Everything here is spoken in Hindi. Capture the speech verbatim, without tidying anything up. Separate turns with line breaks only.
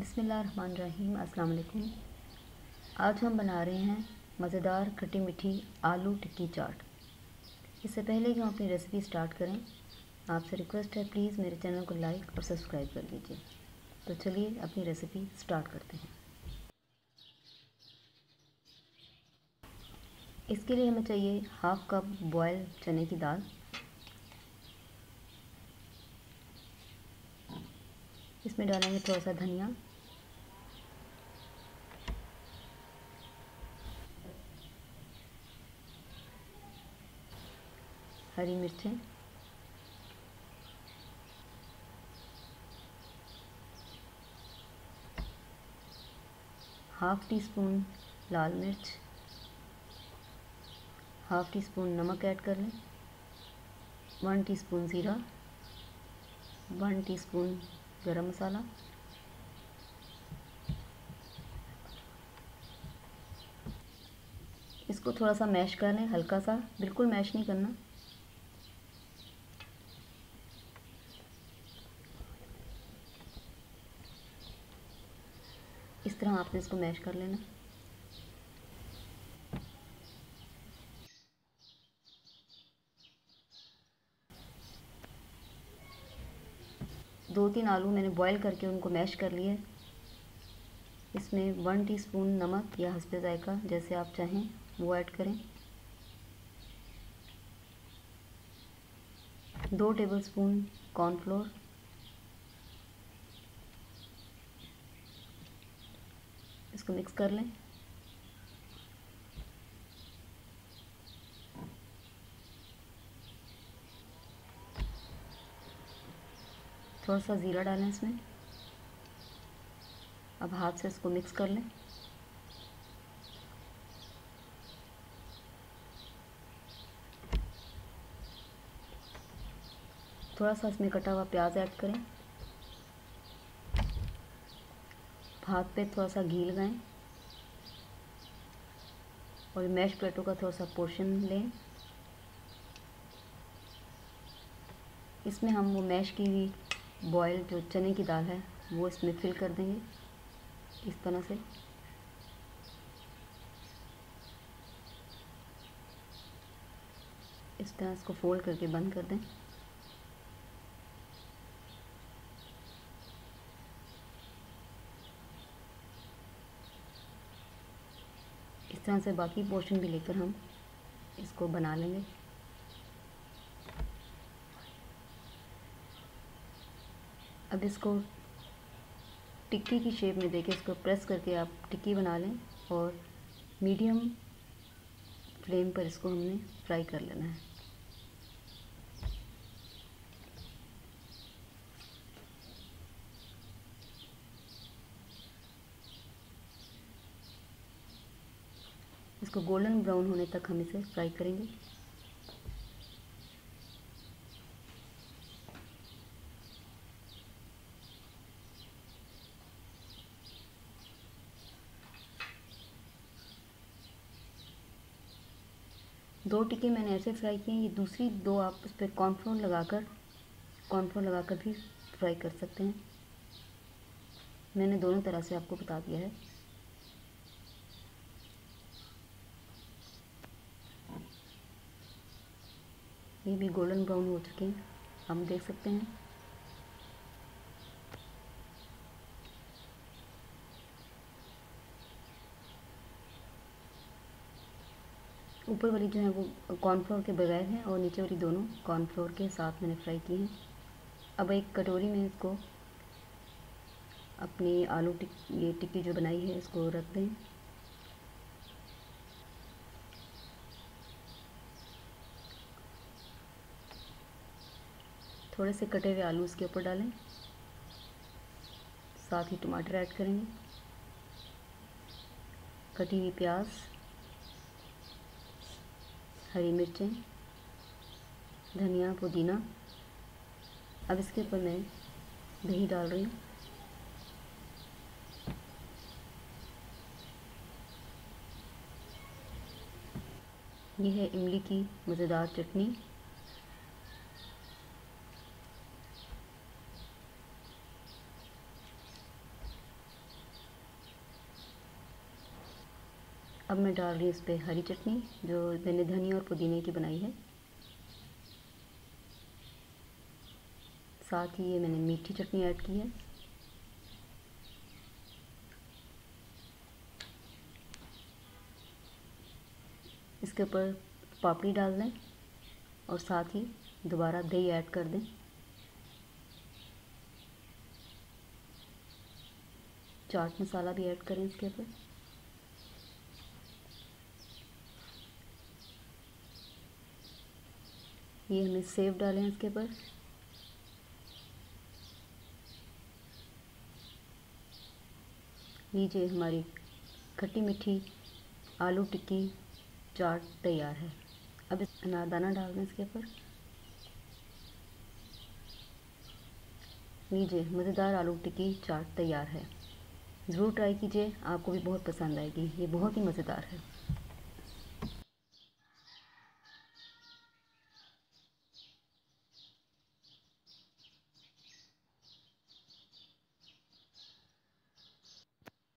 बिस्मिल्लाहिर्रहमानिर्रहीम। अस्सलाम वालेकुम। आज हम बना रहे हैं मज़ेदार खट्टी मीठी आलू टिक्की चाट। इससे पहले कि हम अपनी रेसिपी स्टार्ट करें, आपसे रिक्वेस्ट है प्लीज़ मेरे चैनल को लाइक और सब्सक्राइब कर दीजिए। तो चलिए अपनी रेसिपी स्टार्ट करते हैं। इसके लिए हमें चाहिए हाफ़ कप बॉयल चने की दाल, इसमें डालेंगे थोड़ा सा धनिया, हरी मिर्चें, हाफ़ टी स्पून लाल मिर्च, हाफ़ टी स्पून नमक ऐड कर लें, वन टीस्पून ज़ीरा, वन टीस्पून गरम मसाला, इसको थोड़ा सा मैश कर लें, हल्का सा, बिल्कुल मैश नहीं करना। इस तरह आपने इसको मैश कर लेना। दो तीन आलू मैंने बॉईल करके उनको मैश कर लिए। इसमें वन टीस्पून नमक या हस्बे जायका जैसे आप चाहें वो ऐड करें, दो टेबलस्पून कॉर्नफ्लोर, इसको मिक्स कर लें। थोड़ा सा ज़ीरा डालें इसमें। अब हाथ से इसको मिक्स कर लें। थोड़ा सा इसमें कटा हुआ प्याज ऐड करें। हाथ पे थोड़ा सा घी लगाएं और मैश पोटैटो का थोड़ा सा पोर्शन लें। इसमें हम वो मैश की हुई बॉयल जो चने की दाल है वो इसमें फिल कर देंगे इस तरह से। इस तरह इसको फोल्ड करके बंद कर दें। इस तरह से बाकी पोर्शन भी लेकर हम इसको बना लेंगे। अब इसको टिक्की की शेप में देके इसको प्रेस करके आप टिक्की बना लें और मीडियम फ्लेम पर इसको हमने फ्राई कर लेना है। इसको गोल्डन ब्राउन होने तक हम इसे फ्राई करेंगे। दो टिक्के मैंने ऐसे फ्राई किए हैं, ये दूसरी दो आप उस पर कॉर्नफ्लोर लगाकर कॉर्नफ्लोर लगाकर भी फ्राई कर सकते हैं। मैंने दोनों तरह से आपको बता दिया है। ये भी गोल्डन ब्राउन हो चुके हैं, हम देख सकते हैं। ऊपर वाली जो है वो कॉर्नफ्लोर के बगैर हैं और नीचे वाली दोनों कॉर्नफ्लोर के साथ मैंने फ्राई की हैं। अब एक कटोरी में इसको अपनी आलू टिक ये टिक्की जो बनाई है इसको रख दें। थोड़े से कटे हुए आलू इसके ऊपर डालें, साथ ही टमाटर ऐड करेंगे, कटी हुई प्याज, हरी मिर्चें, धनिया, पुदीना। अब इसके ऊपर मैं दही डाल रही हूँ। ये है इमली की मज़ेदार चटनी। अब मैं डाल रही हूँ इस पर हरी चटनी जो मैंने धनिया और पुदीने की बनाई है। साथ ही ये मैंने मीठी चटनी ऐड की है। इसके ऊपर पापड़ी डाल दें और साथ ही दोबारा दही ऐड कर दें। चाट मसाला भी ऐड करें इसके ऊपर। ये हमें सेव डालें इसके ऊपर। लीजिए हमारी खट्टी मीठी आलू टिक्की चाट तैयार है। अब इस अनारदाना डाल दें इसके ऊपर। लीजिए मज़ेदार आलू टिक्की चाट तैयार है। ज़रूर ट्राई कीजिए, आपको भी बहुत पसंद आएगी। ये बहुत ही मज़ेदार है।